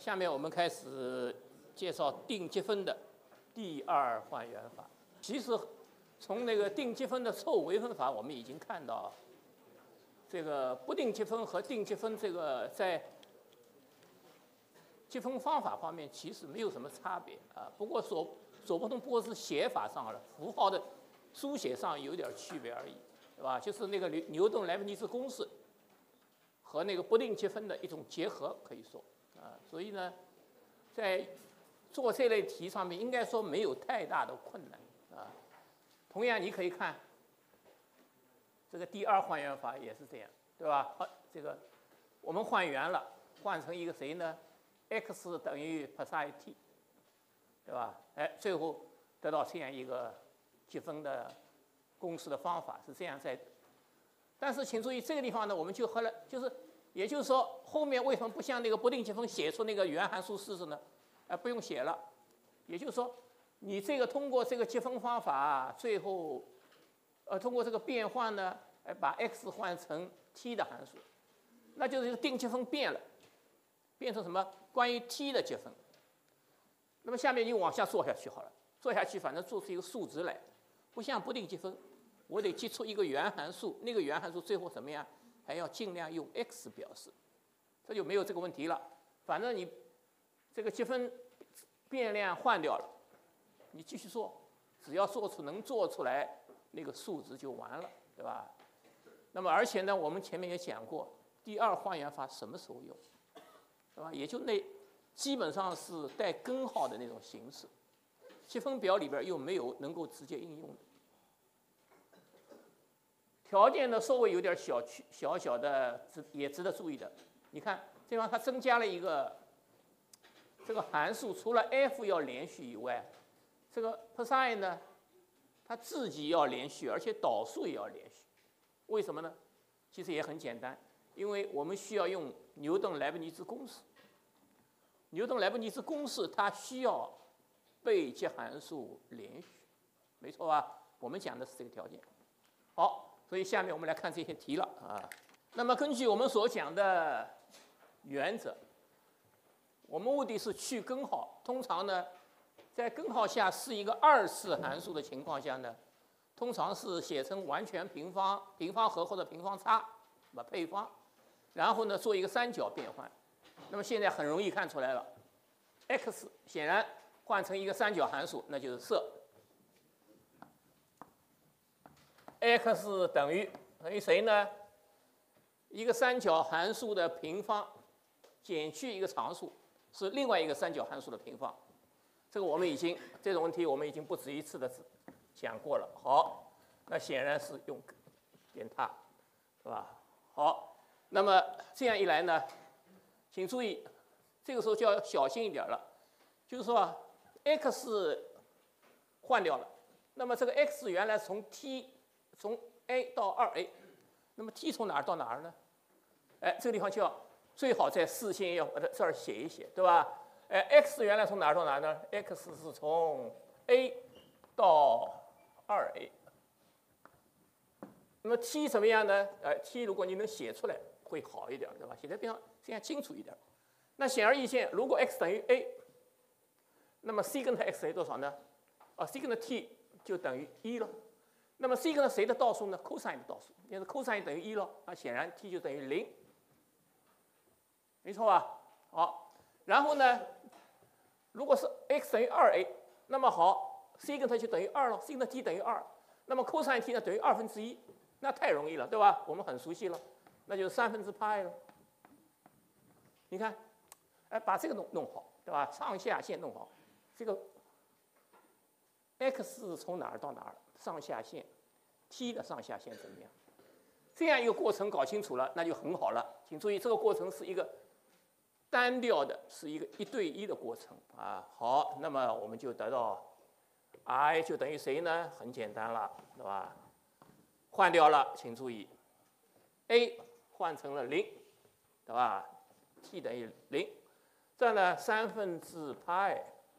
下面我们开始介绍定积分的第二还原法。其实从那个定积分的错误微分法，我们已经看到，这个不定积分和定积分这个在积分方法方面其实没有什么差别啊。不过所不同不过是写法上了，符号的书写上有点区别而已，对吧？就是那个牛顿莱布尼茨公式和那个不定积分的一种结合，可以说啊。所以呢，在做这类题上面，应该说没有太大的困难啊。同样，你可以看这个第二还原法也是这样，对吧？这个我们还原了，换成一个谁呢 ？x 等于 psi t， 对吧？最后得到这样一个积分的公式的方法是这样在。但是请注意，这个地方呢，我们就也就是说，后面为什么不像那个不定积分写出那个原函数式子呢？不用写了。也就是说，你这个通过这个积分方法，最后通过这个变换呢，把 x 换成 t 的函数，那就是定积分变了，变成什么？关于 t 的积分。那么下面你往下做下去好了，做下去反正做出一个数值来，不像不定积分，我得记出一个原函数，那个原函数最后怎么样？还要尽量用 x 表示，这就没有这个问题了。反正你这个积分变量换掉了，你继续做，只要能做出来那个数值就完了，对吧？那么而且呢，我们前面也讲过，第二还原法什么时候用，对吧？也就基本上是带根号的那种形式，积分表里边又没有能够直接应用的。条件呢稍微有点小小的也值得注意的，你看这地方它增加了一个这个函数，除了 f 要连续以外，这个 psi 呢，它自己要连续，而且导数也要连续。为什么呢？其实也很简单，因为我们需要用牛顿莱布尼茨公式。牛顿莱布尼茨公式它需要被积函数连续，没错吧？我们讲的是这个条件。好，所以下面我们来看这些题了啊。那么根据我们所讲的原则，我们目的是去根号。通常呢，在根号下是一个二次函数的情况下呢，通常是写成完全平方、平方和或者平方差，配方，然后呢做一个三角变换。那么现在很容易看出来了 ，x 显然换成一个三角函数，那就是设 x 等于谁呢？一个三角函数的平方减去一个常数是另外一个三角函数的平方。这个这种问题我们已经不止一次的讲过了。好，那显然是用点它，是吧？好，那么这样一来呢，请注意，这个时候就要小心一点了，就是说 x 换掉了，那么这个 x 原来从 a 到 2a， 那么 t 从哪儿到哪儿呢？这个地方就要最好在事先要这儿写一写，对吧？x 原来从哪儿到哪儿呢 ？x 是从 a 到 2a。那么 t 怎么样呢？t 如果你能写出来会好一点，对吧？写在边上这样清楚一点。那显而易见，如果 x 等于 a， 那么 secant x 等于多少呢？secant t 就等于1了。那么 secant 谁的倒数呢 ？cosine 的倒数，也是 cosine 等于1了。那显然 t 就等于0，没错吧？好，然后呢，如果是 x 等于 2a， 那么好 ，secant 就等于2了 ，secant t 等于2，那么 cosine t 呢等于1/2，那太容易了，对吧？我们很熟悉了，那就是3/π了。你看，把这个弄好，对吧？上下线弄好，这个 x 从哪儿到哪儿，上下线 ，t 的上下线怎么样？这样一个过程搞清楚了，那就很好了。请注意，这个过程是一个单调的，是一个1对1的过程啊。好，那么我们就得到 i 就等于谁呢？很简单了，对吧？换掉了，请注意 ，a 换成了0，对吧 ？t 等于0，这呢3/π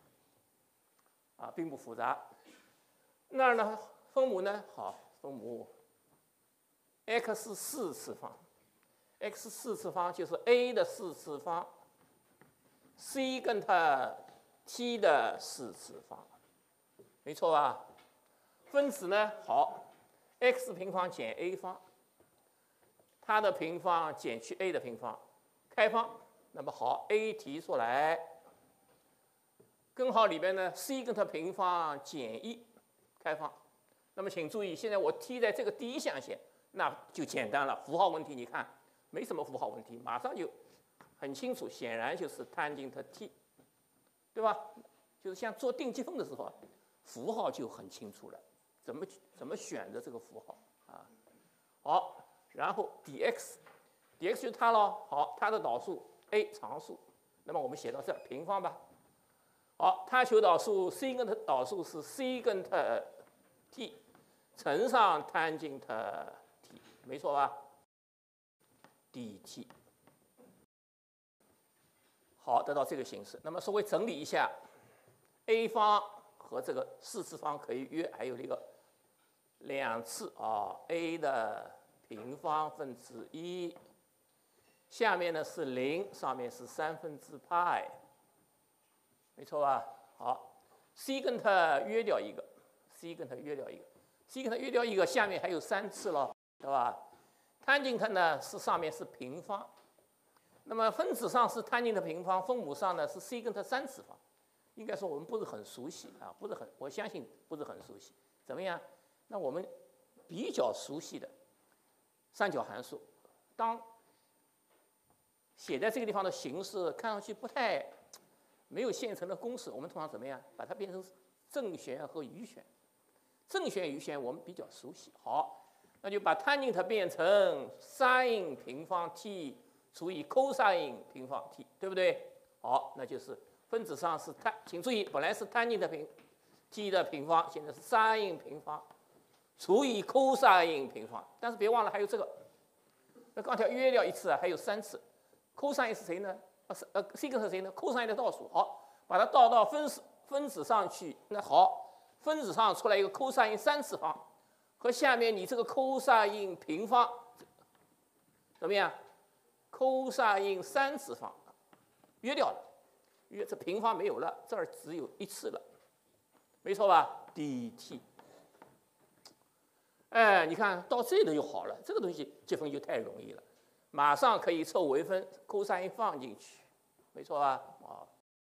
并不复杂。那儿呢，分母呢？好，分母 x 4次方 ，x 4次方就是 a 的4次方 secant t 的4次方，没错吧？分子呢，好 ，x 平方减 a 方，它的平方减去 a 的平方，开方。那么好 ，a 提出来，根号里边呢 secant 平方减1，开方。那么请注意，现在我 t 在这个第一象限，那就简单了。符号问题，你看没什么符号问题，马上就很清楚，显然就是 tangent t， 对吧？就是像做定积分的时候，符号就很清楚了，怎么选择这个符号啊？好，然后 dx 就是它咯，好，它的导数 a 常数，那么我们写到这儿平方吧。好，它求导数 secant 导数是 secant t 乘上 tangent t， 没错吧 ？dt。好，得到这个形式。那么稍微整理一下 ，a 方和这个4次方可以约，还有这个2次啊 ，a 的平方分之1，下面呢是0，上面是派，没错吧？好 ，secant 约掉一个 ，secant 约掉一个，下面还有3次了，对吧 ？tangent 呢是上面是平方。那么分子上是 tangent 平方，分母上呢是 secant 3次方，应该说我们不是很熟悉啊，我相信不是很熟悉。怎么样？那我们比较熟悉的三角函数，当写在这个地方的形式看上去不太没有现成的公式，我们通常怎么样？把它变成正弦和余弦。正弦、余弦我们比较熟悉。好，那就把 tangent 变成 sin 平方 t。除以 cosine 平方 t， 对不对？好，那就是分子上是请注意，本来是 tangent t 的平方，现在是 sin 平方除以 cosine 平方。但是别忘了还有这个，那刚才约掉1次啊，还有3次。cosine 是谁呢？secant 是谁呢 ？cosine 的倒数。好，把它倒到分子上去。那好，分子上出来一个 cosine 3次方，和下面你这个 cosine 平方怎么样？cosine 3次方约掉了，这平方没有了，这儿只有1次了，没错吧 ？dt。哎，你看到这里就好了，这个东西积分就太容易了，马上可以凑微分 ，cosine 放进去，没错吧？啊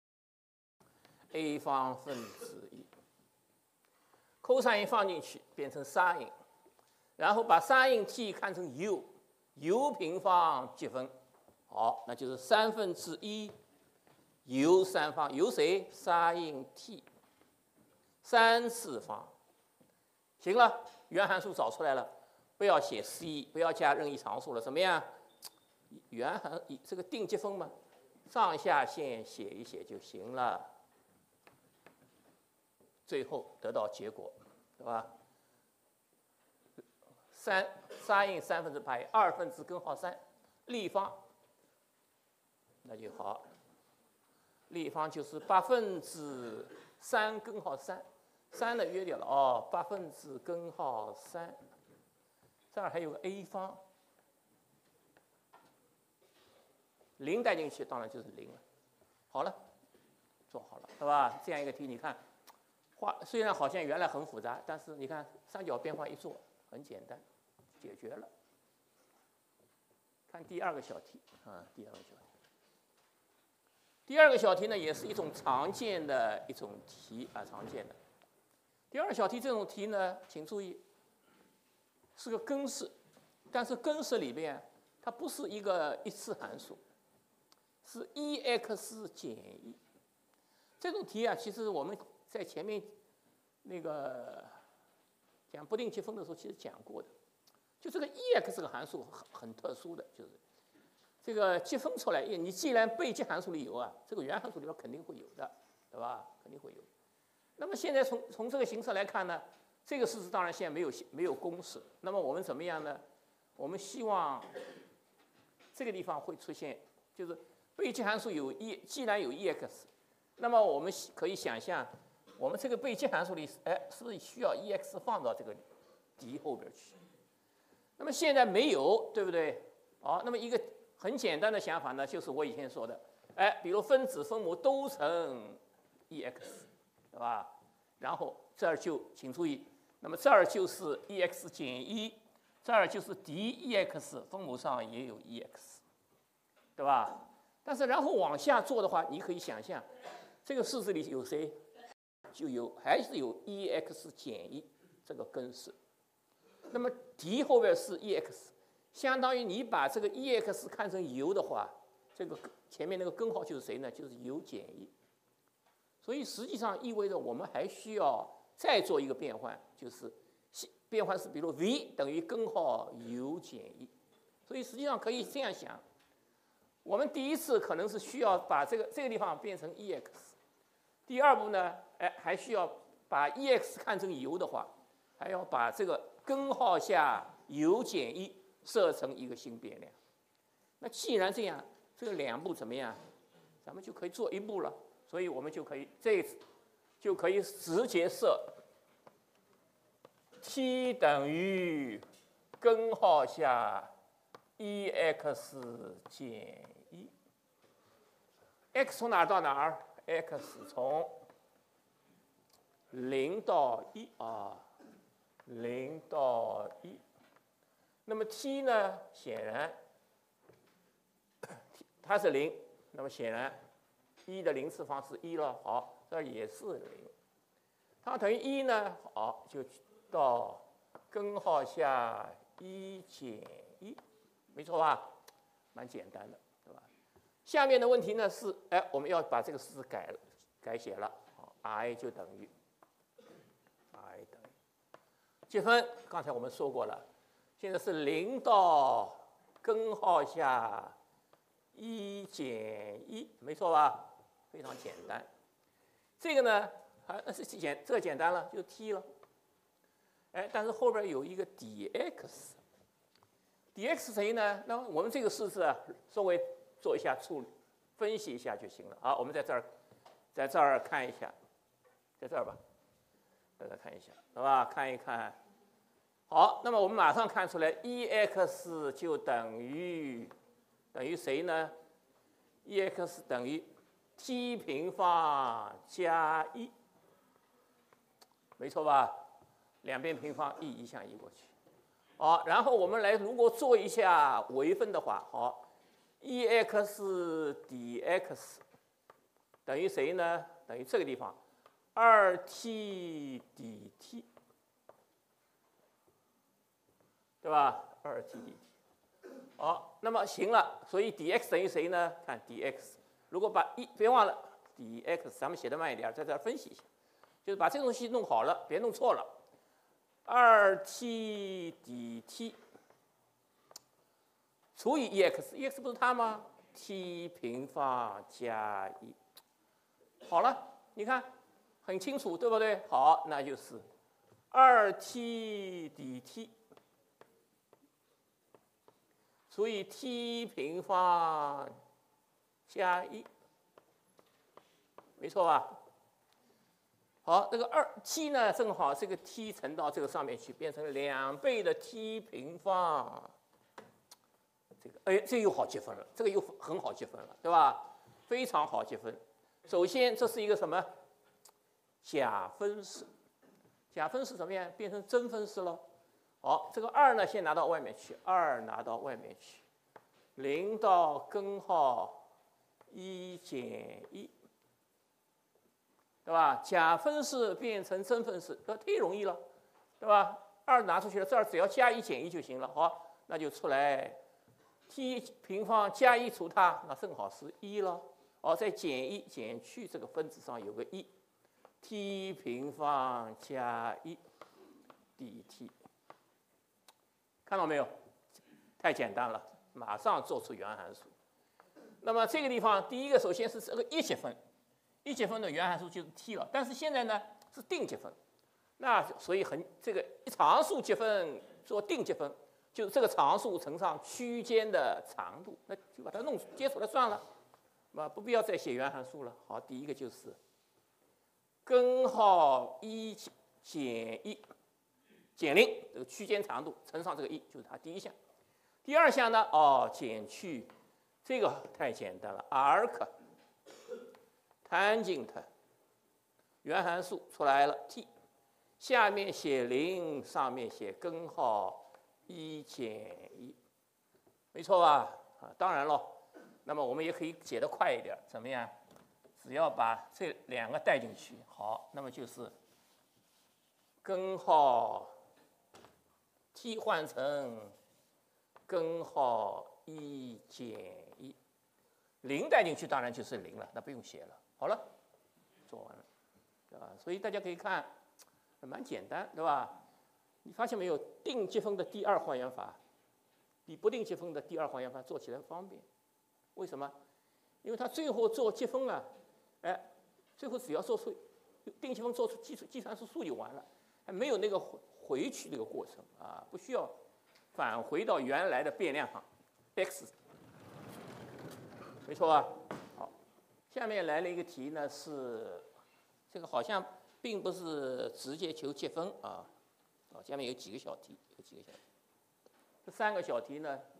，a 方分之1，cosine 放进去变成 sin， 然后把 sin t 看成 u。u 平方积分，好，那就是1/3 u 3方，由谁 sin t 3次方，行了，原函数找出来了，不要写 c， 不要加任意常数了，怎么样？原函这个定积分嘛，上下限写一写就行了，最后得到结果，对吧？sin 3/2， 2/3根号3，立方，那就好。立方就是3/8根号3，3的约掉了哦，8/3根号3，这儿还有个 a 方，0带进去当然就是0了。好了，做好了，对吧？这样一个题，你看，虽然好像原来很复杂，但是你看三角变换一做，很简单。解决了。看第2个小题啊，第2个小题呢，也是一种常见的一种题啊，常见的。第2个小题这种题呢，请注意，是个根式，但是根式里边它不是一个一次函数，是 1x 减1。这种题啊，其实我们在前面那个讲不定积分的时候，其实讲过的。就这个 ex 这个函数很特殊的，就是这个积分出来，你既然倍积函数里有啊，这个原函数里边肯定会有的，对吧？肯定会有。那么现在从这个形式来看呢，这个事实当然现在没有公式。那么我们怎么样呢？我们希望这个地方会出现，就是倍积函数既然有 ex， 那么我们可以想象，我们这个倍积函数里，是不是需要 ex 放到这个d 后边去？那么现在没有，对不对？好，那么一个很简单的想法呢，就是我以前说的， 哎，比如分子分母都乘 ex， 对吧？然后这儿就请注意，那么这儿就是 ex 减1，这儿就是 dEx， 分母上也有 ex， 对吧？但是然后往下做的话，你可以想象，这个式子里有谁？还是有 ex 减1这个根式。那么 d 后边是 ex， 相当于你把这个 ex 看成 u 的话，这个前面那个根号就是谁呢？就是 u 减1。所以实际上意味着我们还需要再做一个变换，就是变换是比如 v 等于根号 u 减1。所以实际上可以这样想，我们第一次可能是需要把这个地方变成 ex， 第二步呢，哎，还需要把 ex 看成 u 的话，还要把这个根号下 u 减1设成一个新变量。那既然这样，这个两步怎么样？咱们就可以做一步了。所以我们就可以就可以直接设 t 等于根号下 ex 减1。x 从哪儿到哪儿 ？x 从0到1啊，0到1。那么 t 呢？显然它是0，那么显然1的0次方是1了。好，这也是0。它等于1呢？好，就到根号下1减1，没错吧？蛮简单的，对吧？下面的问题呢是，哎，我们要把这个式子改写了。好 ，i 就等于积分，刚才我们说过了，现在是0到根号下1减1，没错吧？非常简单。这个呢，这个简单了，就 t 了。哎，但是后边有一个 dx 谁呢？那我们这个式子啊，稍微做一下处理，分析一下就行了。好，我们在这儿看一下，在这儿吧，在这儿看一下，好吧？看一看。好，那么我们马上看出来 ，ex 就等于谁呢 ？ex 等于 t 平方加1，没错吧？两边平方一向移过去。好，然后我们来如果做一下微分的话，好 ，ex dx 等于谁呢？等于这个地方 2t dt， 对吧？2t dt。好，那么行了，所以 dx 等于谁呢？看 dx， 如果把别忘了 dx， 咱们写的慢一点，在这儿分析一下，就是把这个东西弄好了，别弄错了。2t dt 除以 ex 不是它吗 ？t 平方加1。好了，你看很清楚，对不对？好，那就是2t dt 除以 t 平方加1，没错吧？好，这个t 呢，正好这个 t 乘到这个上面去，变成2倍的 t 平方。这个，哎，这又好积分了，这个又很好积分了，对吧？非常好积分。首先，这是一个什么假分式？假分式怎么样？变成真分式了。好，这个2呢，先拿到外面去，2拿到外面去，0到根号1减1。对吧？假分式变成真分式，这忒容易了，对吧？2拿出去了，这儿只要加1减1就行了。好，那就出来 t 平方加1除它，那正好是1了。好，再减1减去这个分子上有个1，t 平方加1 dt， 看到没有？太简单了，马上做出原函数。那么这个地方，第一个首先是这个1积分。1积分的原函数就是 t 了，但是现在呢是定积分，那所以这个一常数积分做定积分，就是这个常数乘上区间的长度，那就把它接出来算了，不必要再写原函数了。好，第一个就是根号1减1减0，这个区间长度乘上这个1，就是它第一项。第二项呢，减去这个太简单了，arc tangent 原函数出来了 t， 下面写0，上面写根号1减1，没错吧？当然了，那么我们也可以写得快一点，怎么样？只要把这2个带进去，好，那么就是根号 t 换成根号1减1。0带进去当然就是0了，那不用写了。好了，做完了，对吧？所以大家可以看，蛮简单，对吧？你发现没有？定积分的第2还原法比不定积分的第2还原法做起来方便。为什么？因为它最后做积分啊，哎，最后只要做出定积分，做出计算数就完了，还没有那个回去这个过程啊，不需要返回到原来的变量上 x。没错吧？好，下面来了一个题呢，是这个好像并不是直接求积分啊。下面有几个小题，这3个小题呢，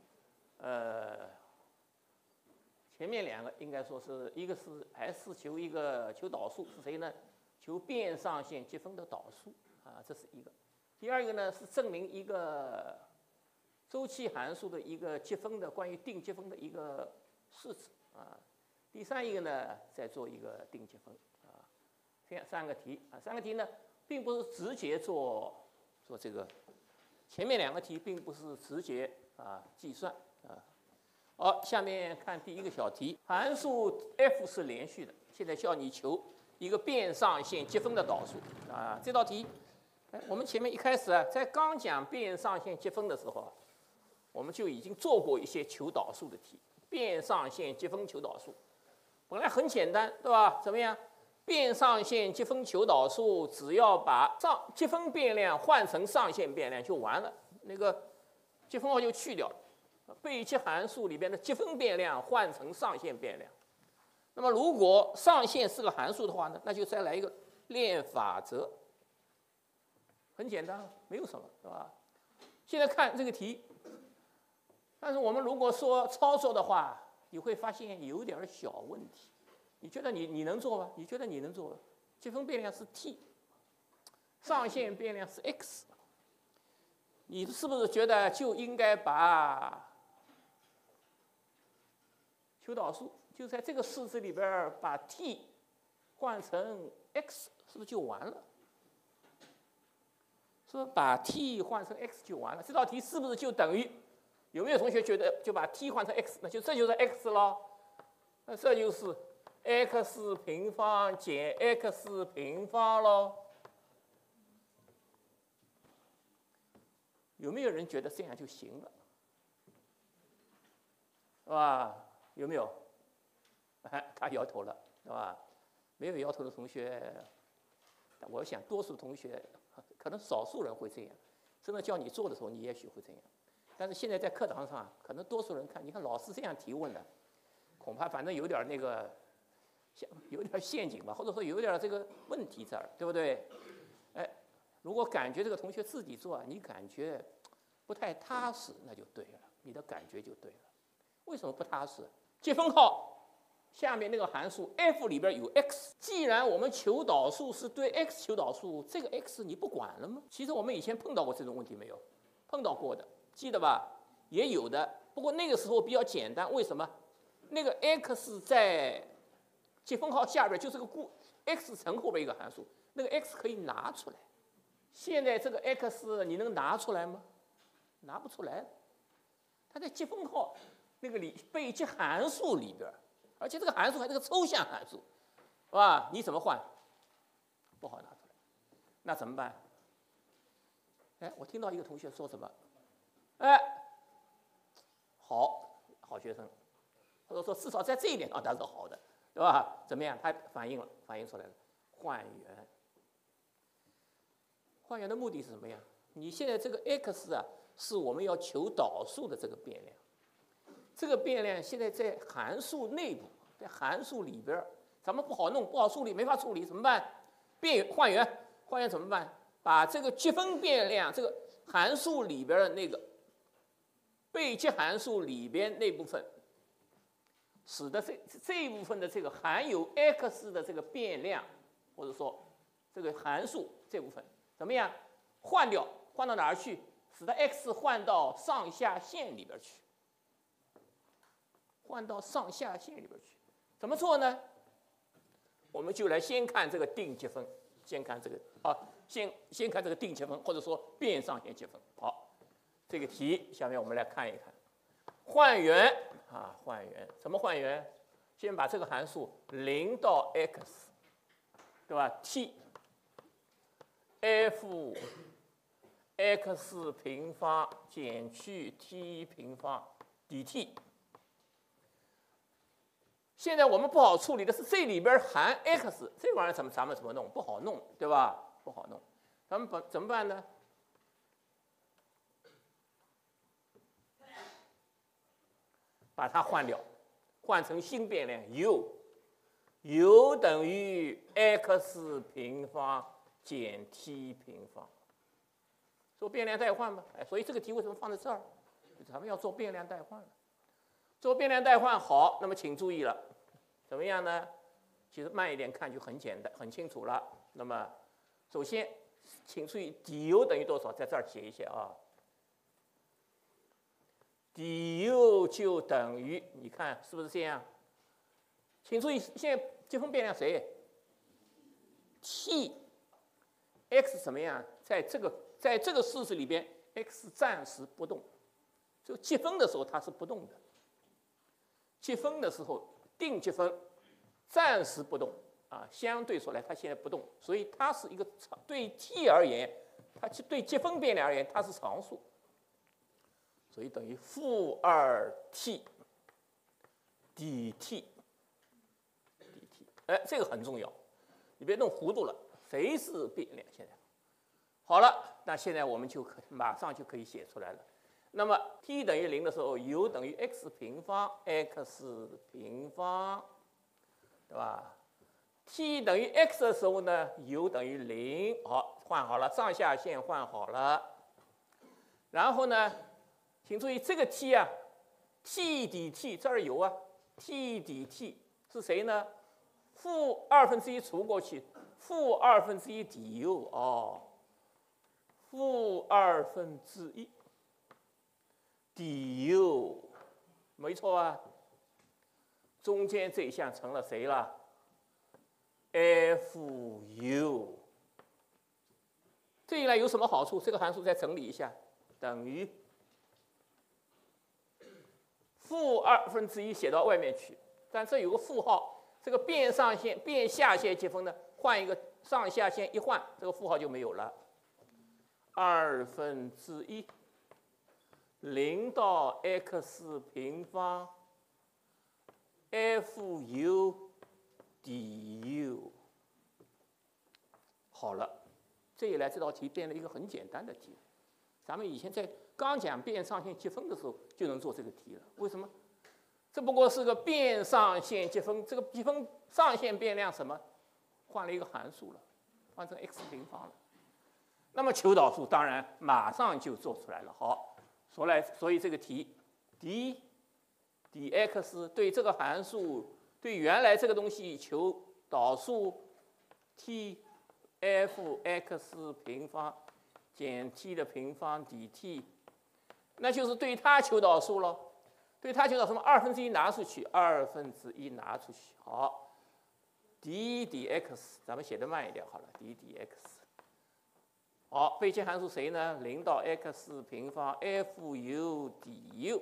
前面2个应该说是一个是还是求一个求导数是谁呢？求变上限积分的导数啊，这是一个。第2个呢是证明一个周期函数的一个积分的关于定积分的一个式子。第3一个呢，再做一个定积分啊，这样3个题啊，3个题呢，并不是直接做这个，前面2个题并不是直接计算啊。好，下面看第1个小题，函数 f 是连续的，现在叫你求一个变上限积分的导数啊。这道题，我们前面一开始在刚讲变上限积分的时候，我们就已经做过一些求导数的题。变上限积分求导数，本来很简单，对吧？怎么样？变上限积分求导数，只要把积分变量换成上限变量就完了，那个积分号就去掉了。被积函数里边的积分变量换成上限变量。那么如果上限是个函数的话呢，那就再来一个链法则，很简单，没有什么，对吧？现在看这个题。但是我们如果说操作的话，你会发现有点小问题。你觉得你能做吗？你觉得你能做吗？积分变量是 t， 上限变量是 x， 你是不是觉得就应该把求导数就在这个式子里边把 t 换成 x， 是不是就完了？是不是把 t 换成 x 就完了？这道题是不是就等于？有没有同学觉得就把 t 换成 x， 那就这就是 x 了，那这就是 x 平方减 x 平方喽？有没有人觉得这样就行了？是吧？有没有？他摇头了，是吧？没有摇头的同学，我想多数同学，可能少数人会这样。真的叫你做的时候，你也许会这样。但是现在在课堂上，可能多数人看，你看老师这样提问的，恐怕反正有点那个，有点陷阱吧，或者说有点这个问题这儿，对不对？哎，如果感觉这个同学自己做，你感觉不太踏实，那就对了，你的感觉就对了。为什么不踏实？积分号下面那个函数 f 里边有 x， 既然我们求导数是对 x 求导数，这个 x 你不管了吗？其实我们以前碰到过这种问题没有？碰到过的。记得吧？也有的，不过那个时候比较简单。为什么？那个 x 在积分号下边就是个x 乘后边一个函数，那个 x 可以拿出来。现在这个 x 你能拿出来吗？拿不出来。它在积分号那个被积函数里边，而且这个函数还是个抽象函数，是吧？你怎么换？不好拿出来。那怎么办？哎，我听到一个同学说什么？哎，好学生，或者说至少在这一点上他是好的，对吧？怎么样？他反映出来了，换元。换元的目的是什么呀？你现在这个 x 是我们要求导数的这个变量，这个变量现在在函数内部，在函数里边，咱们不好弄，不好处理，没法处理，怎么办？换元怎么办？把这个积分变量，这个函数里边的那个被积函数里边那部分使得这一部分的这个含有 x 的这个变量，或者说这个函数这部分怎么样换掉，换到哪儿去？使得 x 换到上下限里边去，换到上下限里边去。怎么做呢？我们就来先看这个定积分，先看这个先看这个定积分，或者说变上限积分。好，这个题下面我们来看一看，换元换元怎么换元？先把这个函数0到 x， 对吧 ？t f x 平方减去 t 平方 dt。现在我们不好处理的是这里边含 x 这玩意儿咱们怎么弄？不好弄，对吧？不好弄，咱们怎么办呢？把它换掉，换成新变量 u 等于 x 平方减 t 平方，做变量代换吧。所以这个题为什么放在这儿？咱们要做变量代换了。做变量代换好，那么请注意了，怎么样呢？其实慢一点看就很简单、很清楚了。那么首先，请注意 du 等于多少，在这儿写一写啊。du 就等于，你看是不是这样？请注意，现在积分变量谁 ？t x 怎么样？在这个式子里边 ，x 暂时不动。就积分的时候它是不动的。积分的时候，定积分暂时不动相对说来它现在不动，所以它是一个对 t 而言，它对积分变量而言它是常数，所以等于-2t dt。这个很重要，你别弄糊涂了，谁是变量？现在好了，那现在我们就马上就可以写出来了。那么 t 等于0的时候 ，u 等于 x 平方 x 平方，对吧 ？t 等于 x 的时候呢 ，u 等于0。好，换好了，上下限换好了。然后呢，请注意这个 t ，t dt 这儿有，t dt 是谁呢？-1/2除过去，-1/2 du -1/2 du， 没错啊。中间这一项成了谁了 ？fu。这一来有什么好处？这个函数再整理一下，等于-1/2写到外面去，但这有个负号。这个变上限、变下限积分呢，换一个上下限一换，这个负号就没有了。1/2 0到 x 平方 fu du。好了，这一来这道题变了一个很简单的题。咱们以前在刚讲变上限积分的时候就能做这个题了。为什么？这不过是个变上限积分，这个积分上限变量什么？换了一个函数了，换成 x 平方了。那么求导数当然马上就做出来了。好，所以这个题 dx 对这个函数，对原来这个东西求导数 t f x 平方减 t 的平方 dt， 那就是对它求导数了。对它求导什么？1/2拿出去，1/2拿出去。好 ，d dx 咱们写的慢一点好了 ，d dx。好，备迁函数谁呢？0到 x 平方 fu du。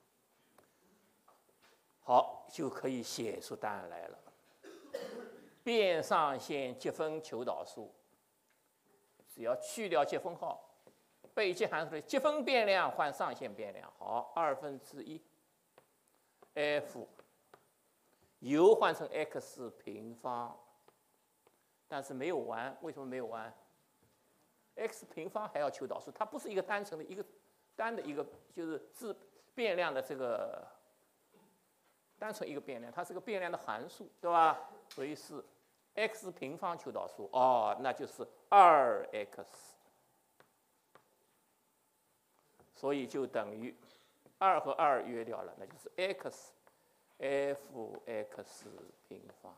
好，就可以写出答案来了。变上限积分求导数，只要去掉积分号，备迁函数的积分变量换上限变量。好，1/2 f u 换成 x 平方，但是没有完，为什么没有完 ？x 平方还要求导数，它不是一个单纯的一个就是变量的这个单纯一个变量，它是个变量的函数，对吧？所以是 x 平方求导数，那就是 2x， 所以就等于2和2约掉了，那就是 x f(x) 平方，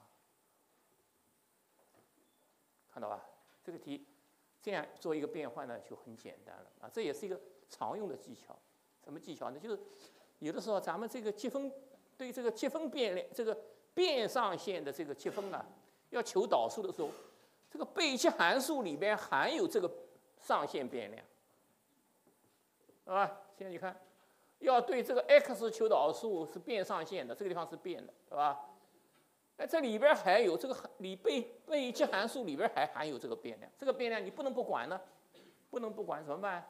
看到吧？这个题这样做一个变换呢，就很简单了啊。这也是一个常用的技巧。什么技巧呢？就是有的时候咱们这个积分对这个积分变量，这个变上限的这个积分啊，要求导数的时候，这个倍积函数里边含有这个上限变量，是吧？现在你看。要对这个 x 求导数是变上限的，这个地方是变的，对吧？哎，这里边还有这个倍积函数里边还含有这个变量，这个变量你不能不管呢，不能不管怎么办？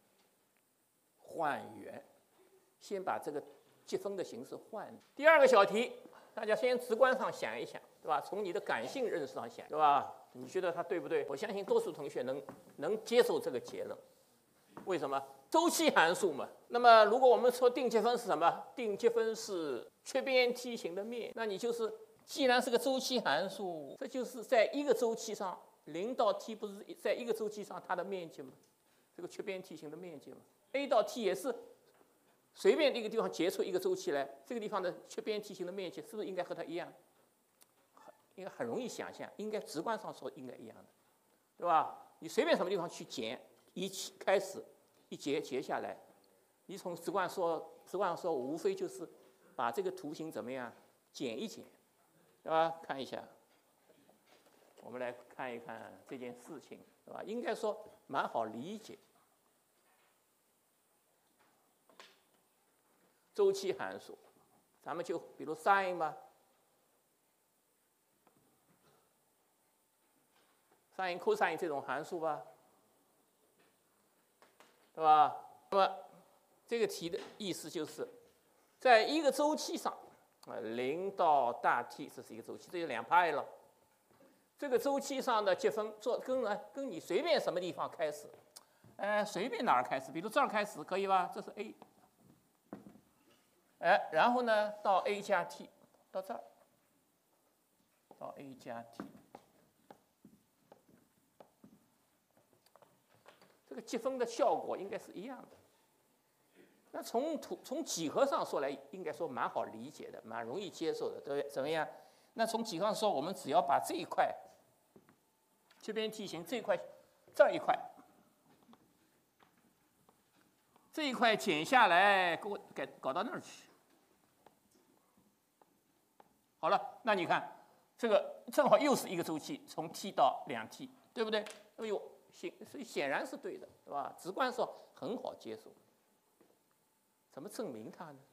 换元，先把这个积分的形式换。第二个小题，大家先直观上想一想，对吧？从你的感性认识上想，对吧？你觉得它对不对？我相信多数同学能接受这个结论。为什么？周期函数嘛。那么如果我们说定积分是什么？定积分是缺边梯形的面。那你就是既然是个周期函数，这就是在一个周期上0到 t 不是在一个周期上它的面积吗？这个缺边梯形的面积嘛。a 到 t 也是随便一个地方截出一个周期来，这个地方的缺边梯形的面积是不是应该和它一样？应该很容易想象，应该直观上说应该一样的，对吧？你随便什么地方去减，开始一截下来，你从直观说，无非就是把这个图形怎么样减一减，对吧？看一下，我们来看一看这件事情，对吧？应该说蛮好理解。周期函数，咱们就比如 sin 吧 ，sin、cosine 这种函数吧。对吧？那么这个题的意思就是，在一个周期上，0到大 T 这是一个周期，这就2派了。这个周期上的积分跟你随便什么地方开始，随便哪儿开始，比如这儿开始可以吧？这是 A， 然后呢到 A 加 T， 到这儿，到 A 加 T。这个积分的效果应该是一样的。那从几何上说来，应该说蛮好理解的，蛮容易接受的，对不对？怎么样？那从几何上说，我们只要把这一块缺边梯形这一块，这一块，这一块剪下来，给我搞到那儿去。好了，那你看这个正好又是一个周期，从 t 到2t， 对不对？哎呦。所以显然是对的，对吧？直观上很好接受。怎么证明它呢？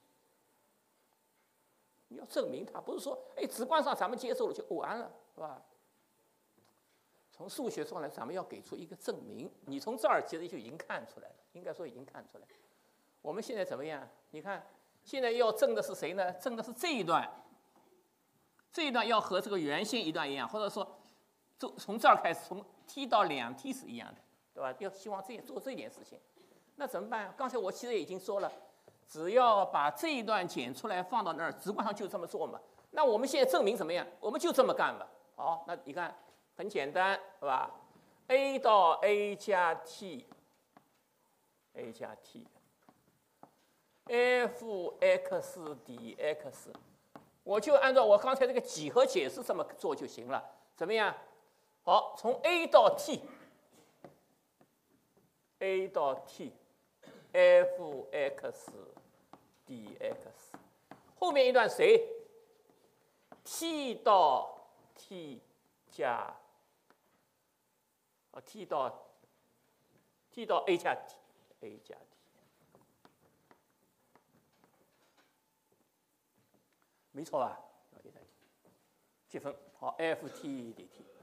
你要证明它，不是说直观上咱们接受了就完了，是吧？从数学上来，咱们要给出一个证明。你从这儿其实就已经看出来了，应该说已经看出来。我们现在怎么样？你看，现在要证的是谁呢？证的是这一段，这一段要和这个原先一段一样，或者说，从这儿开始，从 t 到2t 是一样的，对吧？要希望做这件事情，那怎么办？刚才我其实已经说了，只要把这一段剪出来放到那儿，直观上就这么做嘛。那我们现在证明怎么样？我们就这么干吧。好，那你看很简单，是吧 ？a 到 a 加 t，a 加 t，f(x) dx， 我就按照我刚才这个几何解释这么做就行了。怎么样？好，从 a 到 t，a 到 t，f(x) dx， 后面一段谁 ？t 到 t 加t 到 a 加 t，a 加 t， 没错吧？积分好 ，ft dt。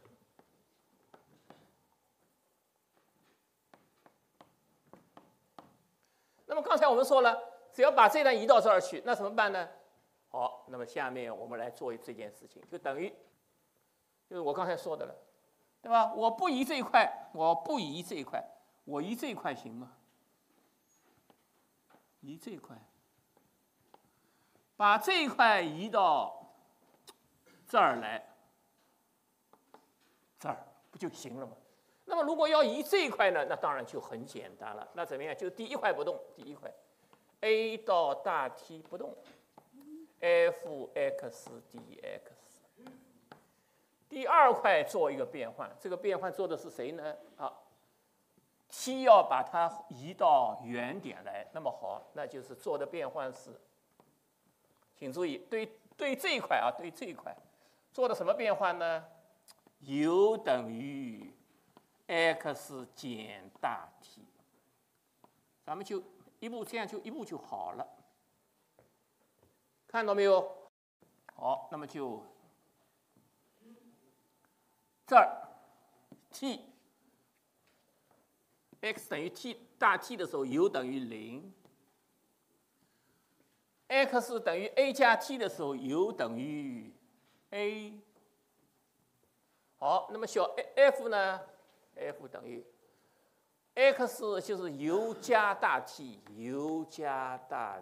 那么刚才我们说了，只要把这段移到这儿去，那怎么办呢？好，那么下面我们来做这件事情，就等于，就是我刚才说的了，对吧？我不移这一块，我移这一块行吗？移这一块，把这一块移到这儿来，这儿不就行了吗？那么如果要移这一块呢，那当然就很简单了。那怎么样？就第一块不动，第一块 a 到大 T 不动 f(x) dx。第二块做一个变换，这个变换做的是谁呢？t 要把它移到原点来，那么好，那就是做的变换是，请注意，对这一块对这一块做的什么变换呢 ？u 等于 x 减大 t， 咱们就这样一步就好了，看到没有？好，那么就这儿 t。x 等于 t 大 T 的时候 ，u 等于0。x 等于 a 加 t 的时候 ，u 等于 a。好，那么小 f 呢 ？f 等于 x 就是 u 加大 t，u 加大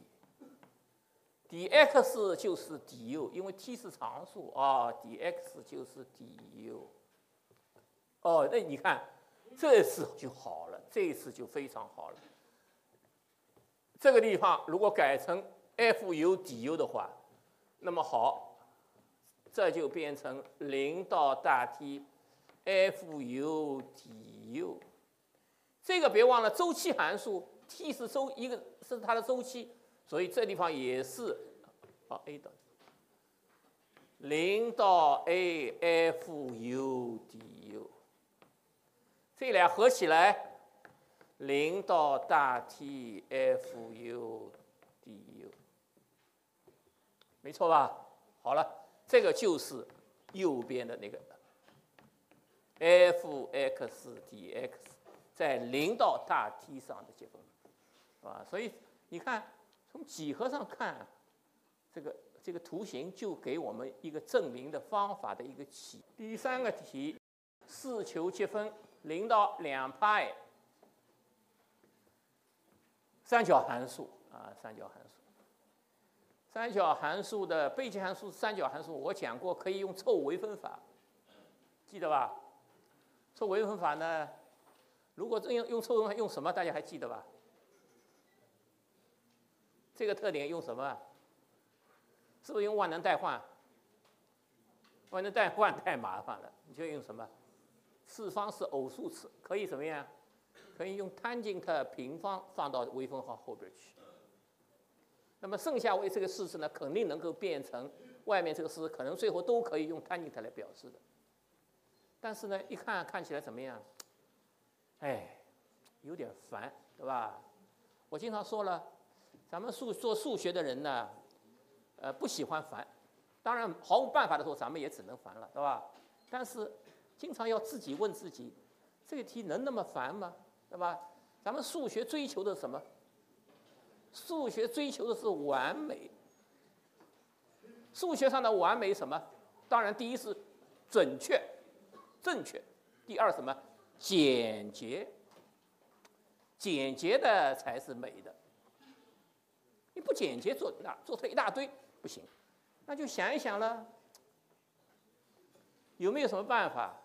t。dx 就是 du， 因为 t 是常数dx 就是 du。那你看。这次就好了，这一次就非常好了。这个地方如果改成 fu du 的话，那么好，这就变成0到大 T fu du。这个别忘了周期函数 t 是是它的周期，所以这地方也是a 等0到 a fu du。这俩合起来，0到大 T fu du， 没错吧？好了，这个就是右边的那个 f(x) dx 在0到大 T 上的结分，所以你看，从几何上看，这个图形就给我们一个证明的方法的一个启。第三个题，试求积分。0到2派三角函数三角函数。三角函数的背积函数是三角函数，我讲过可以用凑微分法，记得吧？凑微分法呢，如果用凑微分法用什么？大家还记得吧？这个特点用什么？是不是用万能代换？万能代换太麻烦了，你就用什么？次方是偶数次，可以怎么样？可以用 tangent 平方放到微分号后边去。那么剩下为这个式子呢，肯定能够变成外面这个式，可能最后都可以用 tangent 来表示的。但是呢，一看起来怎么样？有点烦，对吧？我经常说了，咱们做数学的人呢，不喜欢烦。当然，毫无办法的时候，咱们也只能烦了，对吧？但是经常要自己问自己，这个题能那么烦吗？对吧？咱们数学追求的什么？数学追求的是完美。数学上的完美什么？当然，第一是准确、正确；第二什么？简洁。简洁的才是美的。你不简洁做出一大堆不行，那就想一想了，有没有什么办法？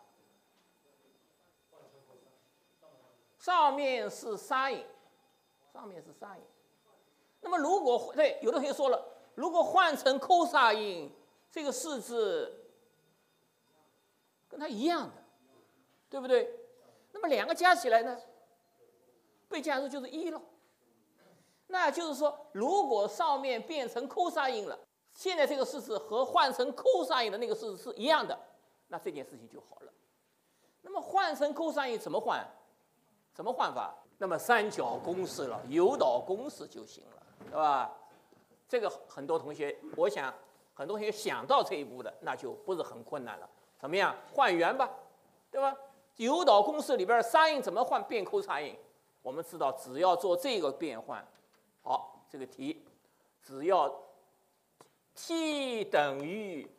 上面是 sin， 上面是 sin。那么如果有的同学说了，如果换成 cosine， 这个式子跟它一样的，对不对？那么两个加起来呢，被加数就是1了。那就是说，如果上面变成 cosine 了，现在这个式子和换成 cosine 的那个式子是一样的，那这件事情就好了。那么换成 cosine 怎么换？怎么换法？那么三角公式了，诱导公式就行了，对吧？这个很多同学，我想很多同学想到这一步的，那就不是很困难了。怎么样？换圆吧，对吧？诱导公式里边 sin 怎么换变 cosine？ 我们知道，只要做这个变换，好，这个题只要 t 等于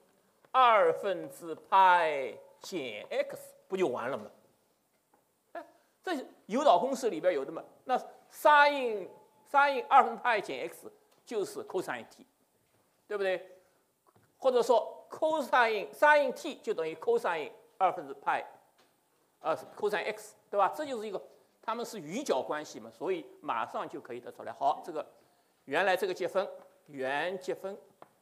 2/π减 x， 不就完了吗？这诱导公式里边有的嘛？那 sin 2/π减 x 就是 cosine t， 对不对？或者说 sin t 就等于 cosine 2/π cosine x， 对吧？这就是一个，它们是余角关系嘛，所以马上就可以得出来。好，这个原来这个积分，原积分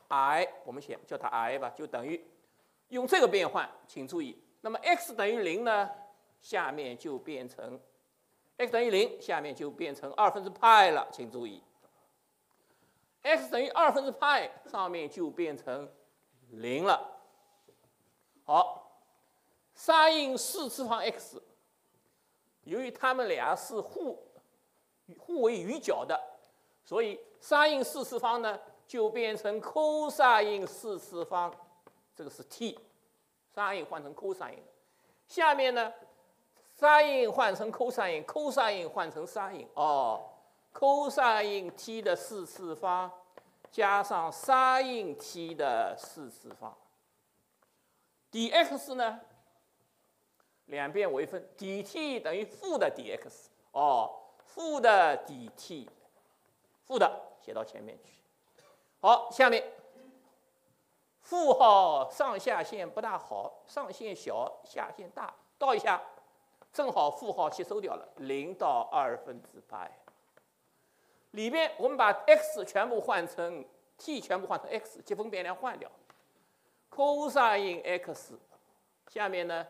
i， 我们叫它 i 吧，就等于用这个变换，请注意，那么 x 等于0呢，下面就变成 x 等于0，下面就变成2分之派了，请注意 x 等于2分之派，上面就变成0了。好，sin4次方 x， 由于它们俩是互为余角的，所以 sin4次方呢就变成 cosine4次方，这个是 t，sin 换成 cosine， 下面呢 sin 换成 cosine，cosine 换成 sin， cosine t 的4次方加上 sin t 的4次方。dx 呢，两边微分 ，dt 等于负的 dx， 负的 dt， 负的写到前面去。好，下面负号上下限不大好，上限小，下限大，倒一下，正好负号吸收掉了，0到2分之派。里边我们把 x 全部换成 t， 全部换成 x， 积分变量换掉。cosine x， 下面呢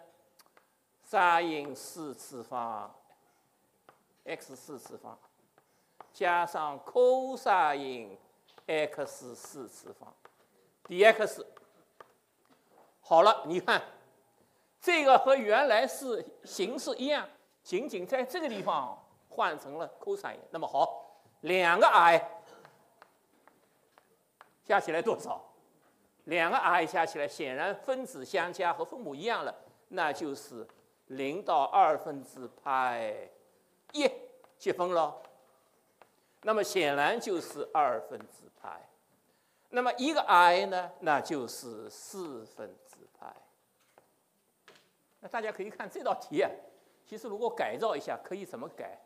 sin4次方 x 4次方加上 cosine x 4次方 dx。好了，你看这个和原来是形式一样，仅仅在这个地方换成了 cosine。那么好，两个 i 加起来多少？两个 i 加起来，显然分子相加和分母一样了，那就是0到2分之派1积分了。那么显然就是2分之派。那么一个 i 呢，那就是4分之派。那大家可以看这道题啊，其实如果改造一下，可以怎么改？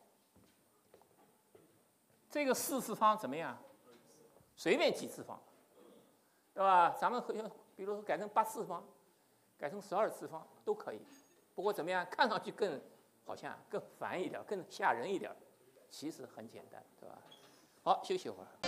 这个4次方怎么样？随便几次方。对吧？咱们比如说改成8次方，改成12次方都可以。不过怎么样？看上去好像更烦一点，更吓人一点，其实很简单，对吧？好，休息会儿。